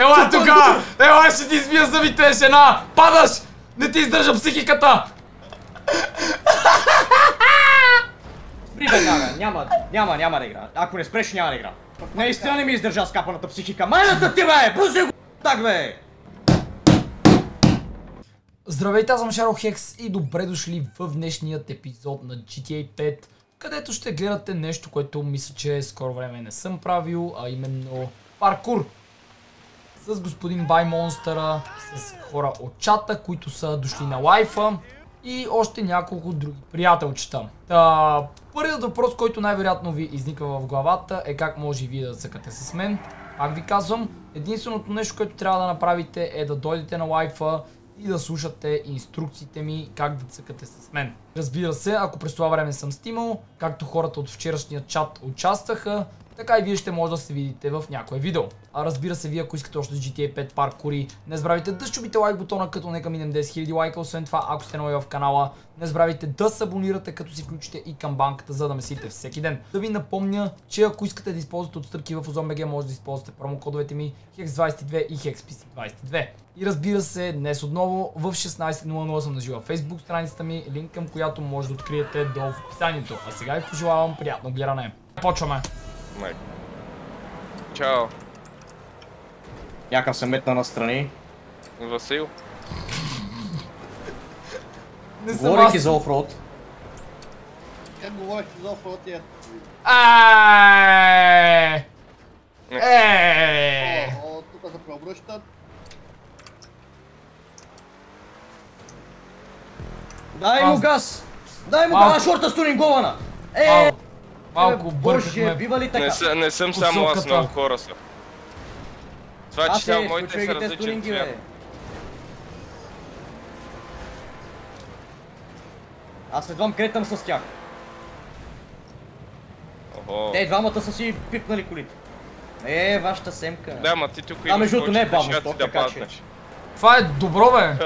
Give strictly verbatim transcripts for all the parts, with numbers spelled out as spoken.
Ела тука! Ела, ще ти избия зъбите, жена! Падаш! Не ти издържа психиката! Спри веднага, няма, няма, няма да игра. Ако не спреш, няма да игра. Наистина не ми издържа скапаната психика. Майната ти, бе! Бузи го так, бе! Здравейте, аз съм Шаро Хекс и добре дошли в днешният епизод на джи ти ей пет, където ще гледате нещо, което мисля, че скоро време не съм правил, а именно паркур. С господин Бай Монстъра, с хора от чата, които са дошли на лайфа и още няколко други приятелчета. Та, първият въпрос, който най-вероятно ви изниква в главата е как може и вие да цъкате с мен. Пак ви казвам, единственото нещо, което трябва да направите е да дойдете на лайфа и да слушате инструкциите ми как да цъкате с мен. Разбира се, ако през това време съм стимал, както хората от вчерашния чат участваха, така и вие ще може да се видите в някое видео. А разбира се, вие ако искате още с джи ти ей пет паркури, не забравяйте да щупите лайк бутона, като нека минем десет хиляди лайка. Освен това, ако сте нови в канала, не забравяйте да се абонирате, като си включите и камбанката, за да месите всеки ден. Да ви напомня, че ако искате да използвате отстъпки в OzonBG, може да използвате промокодовете ми хекс двайсет и две и хекспи двайсет и две. И разбира се, днес отново в шестнайсет нула нула съм на жива Facebook страницата ми, линк към която може да откриете долу в описанието. А сега ви пожелавам приятно гледане. Почваме! Майк. Чао. Някакъв се метна настрани. Васил. Говорейки за офроуд. Как говорихте за офроуд е? Аааа! Еее! О, тук се преобръщат. Дай му газ! Дай му газ, шорта стурингована! Е! Малко Боже, бъркахме. бива ли така? Не, са, не съм само аз, Посоката. много хора са. Това, че само моите са различен стуринги, цвят. бе. Аз следвам кретам с тях. Охо. Те двамата са си пипнали колите. Е, вашата семка. Да, ма ти тук А, имаш между другото, не е повече бавно, шанси така да че- паднеш. Това е добро, бе!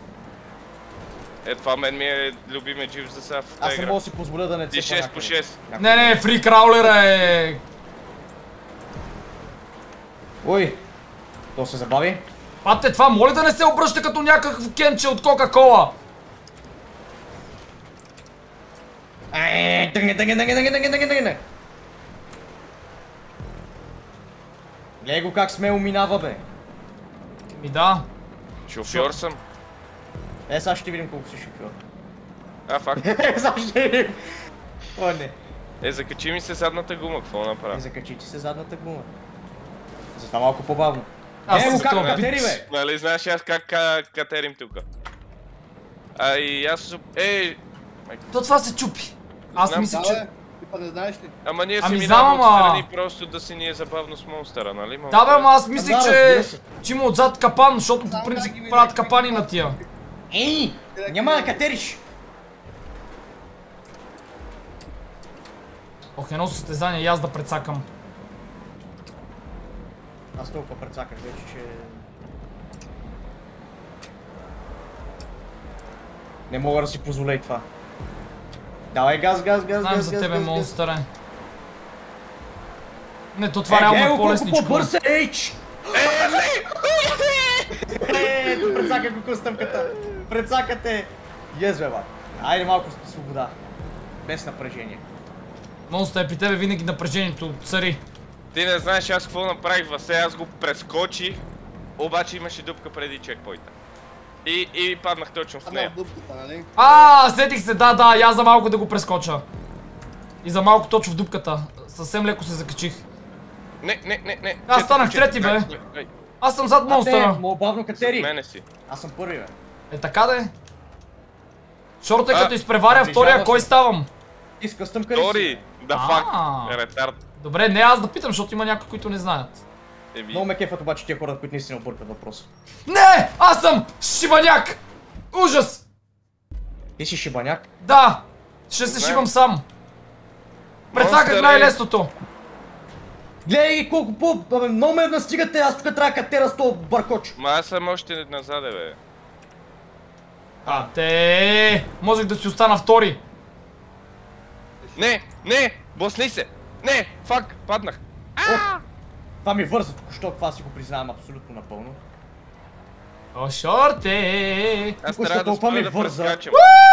Е, това мен ми е любимия джип за сега в Аз тази не игра. мога да си позволя да не Ти цепа шест по някъде. шест. Не, не, фри краулера е... Ой, то се забави. Пате, това моля да не се обръща като някакъв кенче от Кока-Кола! Ай, дънге, дънге, дънге, дънге, дънге, дънге, дънге. Гледай го как смело минава, бе. Ми да. Шофьор съм. Е, сега ще видим колко си шофьор. А, факт. Е, сега ще видим. О, не. Е, закачи ми се задната гума, какво И направя? закачи ти се задната гума. Затова малко по-бавно. Аз Е, го с как това катери, бич. бе. Нали знаеш аз как ка- катерим тука? А и аз... су- Ей! То това се чупи. Аз Знам. мисля, Да, че... бе, ти па не знаеш ли? Ама ние си Ами минаваме знам, ама- отстрани просто да си ни е забавно с монстъра, нали? Ма- Да, бе, ама аз мислех, Да, че... разбира се. че има отзад капан, защото по Знам, принцип да, ги правят видях, капани ги на тия. Ей, няма да катериш. Ох, едно състезание и аз да прецакам. Аз толкова прецаках вече, че... Не мога да си позволя и това. Давай газ, газ, газ, Знаем газ, за газ, тебе, газ, газ. монстъре. Не, то това реално е колко по-лесничко. по-бърз е, ейч! Е, прецака го кустъмката. Прецакате. Ез, бе, бат. Айде малко свобода. Без напрежение. Монстър, при тебе винаги напрежението цари. Ти не знаеш аз какво направих, Васе, аз го прескочих, обаче имаше дупка преди чекпойнта. И, и паднах точно в Ама нея. в дупката, нали? А, сетих се, да, да, я за малко да го прескоча. И за малко точно в дупката. Съвсем леко се закачих. Не, не, не, не. Аз Четири, станах четири, трети, бе. ай, ай, Аз съм зад А те, монстъра. мога бавно катери. Мене си. Аз съм първи, бе. Е така да е. Шорта А, като изпреваря втория, прижаваш. кой ставам? Ти с къстъмка ли си? Втори, да А. факт, ретард. Добре, не аз да питам, защото има някои, които не знаят. Еби. Много ме кефат обаче тия хора, които наистина объркат въпроса. Не! Аз съм шибаняк! Ужас! Ти си шибаняк? Да! Ще се Знаем. шибам сам. Прецаках Монстър е- най-лесното. Гледай ги колко по... Абе, много ме настигате, аз тук трябва да катера с този баркоч. Ма аз съм още назаде, бе. А, те! Можех да си остана втори. Не, не, босни се. Не, фак, паднах. Това ми върза току-що, това си го признавам абсолютно напълно. О, шорте! Аз Току-що трябва да толкова спра ми да върза. прескачам.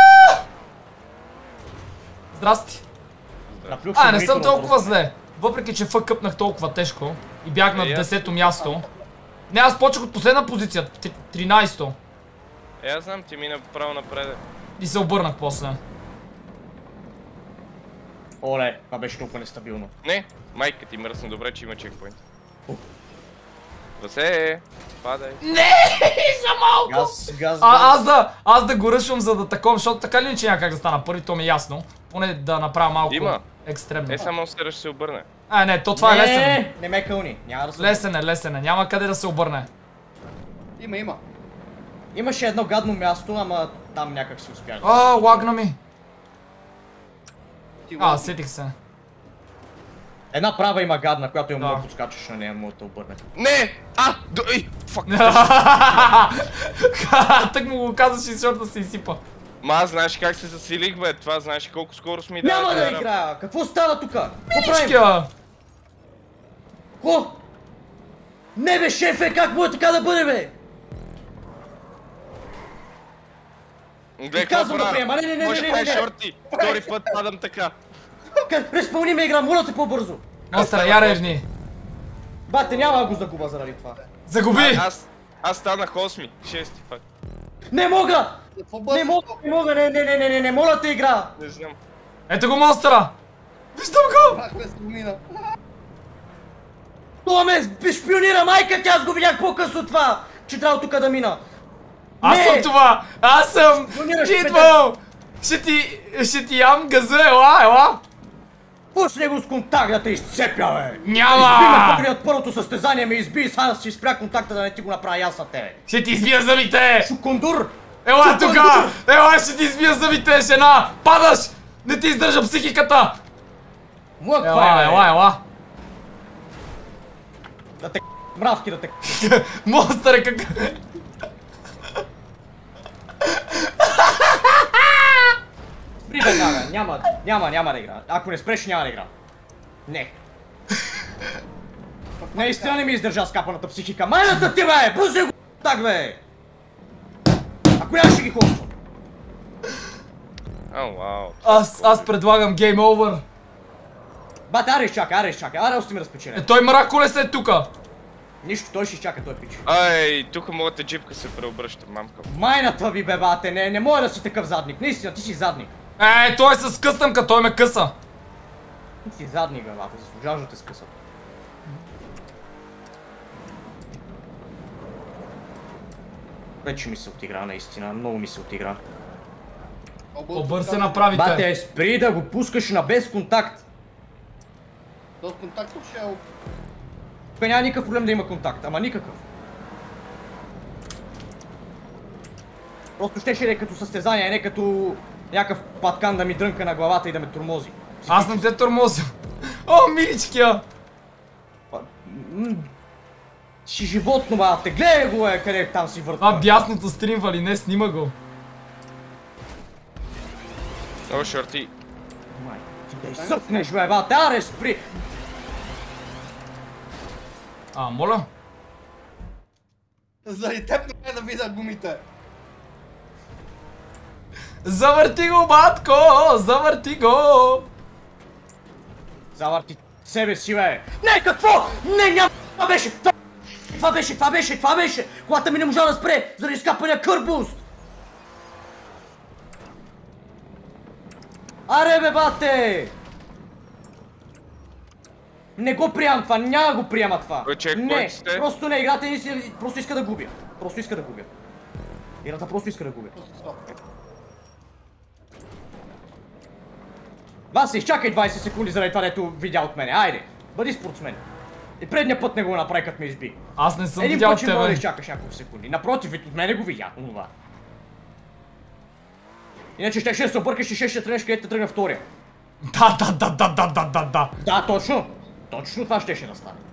Здрасти! Наплюх А, се не съм монитора толкова просто. зле. Въпреки, че фъкъпнах толкова тежко и бях на Е, аз- десето място. Не, аз почнах от последна позиция, три- тринайсето. Е, аз знам, ти мина право напред. И се обърнах после. Оле, това беше толкова нестабилно. Не, майка ти мръсна, добре, че има чекпоинт. Васе, падай. Не, за малко! Газ, газ, А, газ. аз да, аз да го ръшвам за да таком, защото така ли не че няма как да стана първи, то ми е ясно. Поне да направя малко Има. екстремно. Е, само Серж ще се обърне. А, не, то това е лесен. Не, не ме кълни, няма да се... Лесен е, лесен е, няма къде да се обърне. Има, има. Имаше едно гадно място, ама там някак си успях. А, лагна ми. Ти А, лози. сетих се. Една права има гадна, която има Да. много подскачаш на нея, му да обърне. Не! А! До... Ей! Фак! Тък му го казваш и шорта се изсипа. Ма аз знаеш как се засилих, бе? Това знаеш колко скоро сме дали. Няма да играя! Какво става тука? Какво правим? Чикия! Ко? Не бе, шефе, как може така да бъде, бе? Гледай, казвам какво да приема. правя? Не, не, не, Може не, да не, е не. шорти. Втори път падам така. Респълни ме игра, моля те по-бързо! Монстър, я ревни. Бате, няма да го загуба заради това. Загуби! Аз... Аз станах осми. Шести, факт. Не мога! Какво Не бързо? мога, не мога, не, не, не, не, не, не, моля те игра! Не знам. Ето го монстъра! Виждам го! Как ме се мина? Това ме шпионира майка, тя аз го видях по-късно това! Че трябва тук да мина! Аз Не! съм това! Аз съм! Шпионираш, Читвал! Ще ти... ще ти ям газа, ела, ела! Пусни го с контакт да те изцепя, бе! Няма! Изби ме първи от първото състезание, ме изби, сега си спря контакта да не ти го направя аз на тебе. Ще ти избия зъбите! Шукондур! Ела Шукондур! тука! Ела, ще ти избия зъбите, жена! Падаш! Не ти издържа психиката! Млъква, Ела, е, ела, ела! Да те мравки да те... Монстър е как... Спри веднага, няма, няма, няма да игра. Ако не спреш, няма да игра. Не. Наистина не ми издържа скапаната психика. Майната ти, бе! Бузи го так, бе! Ако я ще ги хоствам. О, вау. Аз, аз предлагам гейм овър. Бате, аре изчакай, аре изчакай, аре остави ме да спечеля. Е, той мрак колес е тука. Нищо, той ще изчака, той пич. Ай, тук моята джипка се преобръща, мамка. Майната ви, бе, бате, не, не може да си такъв задник. Наистина, ти си задник. Е, той е с къстъмка, той ме къса. Ти си задник, бе, бате, заслужаваш да те скъсат. Вече ми се отигра, наистина, много ми се отигра. Обър се направите. Бате, спри да го пускаш на без контакт. Този контакт ще е... Тук няма никакъв проблем да има контакт, ама никакъв. Просто щеше да е като състезание, а не като някакъв паткан да ми дрънка на главата и да ме тормози. Аз не те тормозя. О, миличкия! М, Си животно, бате, гледай го, е, къде там си въртва. Това бясното стримва ли? Не, снима го. О, шорти. Май, ти да изсъпнеш, бе, бате, аре, спри! А, моля? Заради теб не е да видя гумите. Завърти го, батко! Завърти го! Завърти себе си, бе! Не, какво? Не, няма! Това беше! Това, това беше, това беше, това беше! Колата ми не можа да спре, заради скапания кърбуст! Аре, бе, бате! Не го приемам това, няма го приема това! Кой чек, Не, кой сте? просто не, играта не си, просто иска да губя. Просто иска да губя. Играта просто иска да губя. Васи, изчакай двайсет секунди заради това, дето видя от мене. Айде, бъди спортсмен. И предния път не го направи, като ме изби. Аз не съм Един видял път ще мога да тебе. изчакаш няколко секунди. Напротив, от мене го видя, онова. Иначе ще ще се объркаш и ще ще тръгнеш където тръгна втория. Да, да, да, да, да, да, да, да. Да, точно. Точно това ще ще да стане.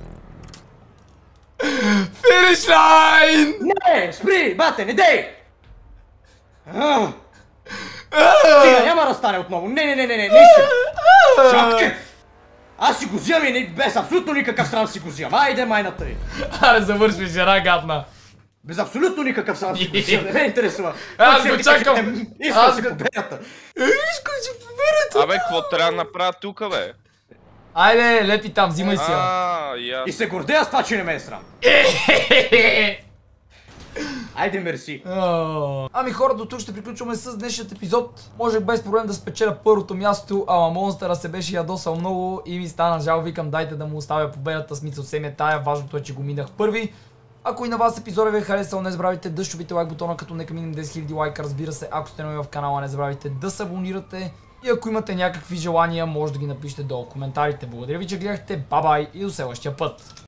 Финиш лайн! Не, спри, бате, не дей! А. Стига, няма да стане отново. Не, не, не, не, не, наистина. Чакай! Аз си го взимам и без абсолютно никакъв срам си го взимам. Айде майната ви. Аре, завършвай, жена гадна. Без абсолютно никакъв срам си го взимам, не ме интересува. Аз го чакам. Искам си победата. Искам си победата. Абе, какво трябва да направя тука, бе? Айде, лепи там, взимай си я. А, И ясно. се гордея с това, че не ме е срам. Айде, мерси. А, Ами хора, до тук ще приключваме с днешният епизод. Можех без проблем да спечеля първото място, ама монстъра се беше ядосал много и ми стана жал. Викам, дайте да му оставя победата, смисъл се ми е тая, важното е, че го минах първи. Ако и на вас епизода ви е харесал, не забравяйте да щупите лайк бутона, като нека минем десет хиляди лайка, разбира се. Ако сте нови в канала, не забравяйте да се абонирате. И ако имате някакви желания, може да ги напишете долу в коментарите. Благодаря ви, че гледахте, бай-бай и до следващия път!